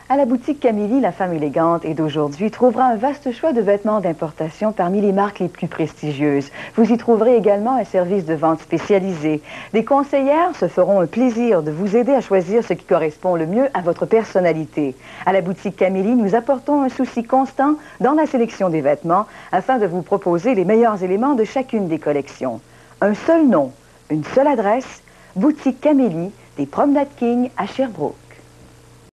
À la boutique Camélie, la femme élégante et d'aujourd'hui trouvera un vaste choix de vêtements d'importation parmi les marques les plus prestigieuses. Vous y trouverez également un service de vente spécialisé. Des conseillères se feront un plaisir de vous aider à choisir ce qui correspond le mieux à votre personnalité. À la boutique Camélie, nous apportons un souci constant dans la sélection des vêtements afin de vous proposer les meilleurs éléments de chacune des collections. Un seul nom, une seule adresse, boutique Camélie, des Promenades King à Sherbrooke.